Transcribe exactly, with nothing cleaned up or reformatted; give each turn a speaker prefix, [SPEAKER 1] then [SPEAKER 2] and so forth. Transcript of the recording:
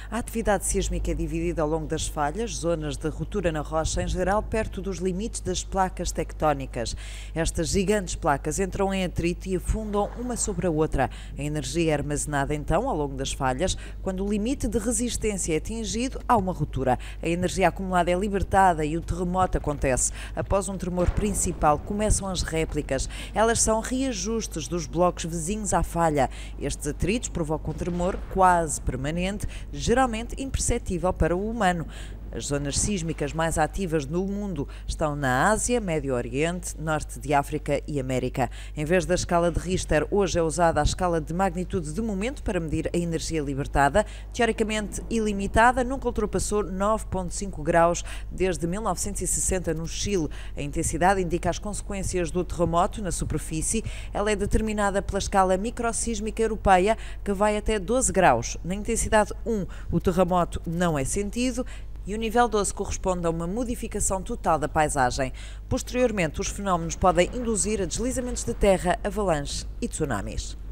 [SPEAKER 1] A atividade sísmica é dividida ao longo das falhas, zonas de ruptura na rocha, em geral perto dos limites das placas tectónicas. Estas gigantes placas entram em atrito e afundam uma sobre a outra. A energia é armazenada então ao longo das falhas. Quando o limite de resistência é atingido, há uma ruptura. A energia acumulada é libertada e o terremoto acontece. Após um tremor principal, começam as réplicas. Elas são reajustes dos blocos vizinhos à falha. Estes atritos provocam um tremor quase permanente, geralmente imperceptível para o humano. As zonas sísmicas mais ativas no mundo estão na Ásia, Médio Oriente, Norte de África e América. Em vez da escala de Richter, hoje é usada a escala de magnitude de momento para medir a energia libertada. Teoricamente ilimitada, nunca ultrapassou nove vírgula cinco graus desde mil novecentos e sessenta no Chile. A intensidade indica as consequências do terremoto na superfície. Ela é determinada pela escala microsísmica europeia, que vai até doze graus. Na intensidade um, o terremoto não é sentido. E o nível doze corresponde a uma modificação total da paisagem. Posteriormente, os fenómenos podem induzir a deslizamentos de terra, avalanches e tsunamis.